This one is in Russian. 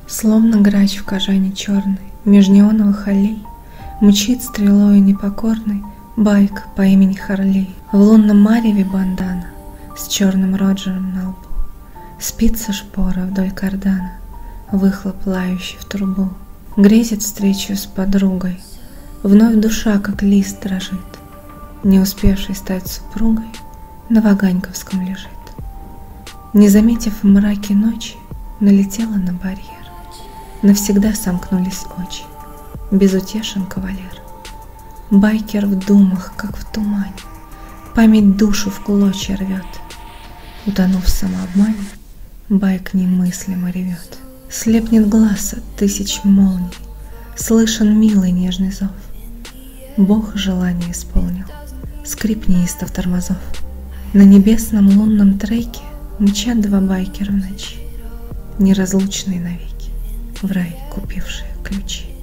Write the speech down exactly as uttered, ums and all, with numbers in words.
Словно грач в кожане черной, меж неоновых аллей, мчит стрелою непокорной байк по имени Харлей. В лунном мареве бандана с черным Роджером на лбу, спится шпора вдоль кардана, выхлоп лающий в трубу. Грезит встречу с подругой, вновь душа как лист дрожит, не успевший стать супругой, на Ваганьковском лежит. Не заметив в мраке ночи, налетела на барьер. Навсегда сомкнулись очи, безутешен кавалер. Байкер в думах, как в тумане, память душу в клочья рвет. Утонув в самообмане, байк немыслимо ревет. Слепнет глаз от тысяч молний, слышен милый нежный зов. Бог желание исполнил, скрип неистов тормозов. На небесном лунном треке мчат два байкера в ночи, неразлучные навеки, в рай купившие ключи.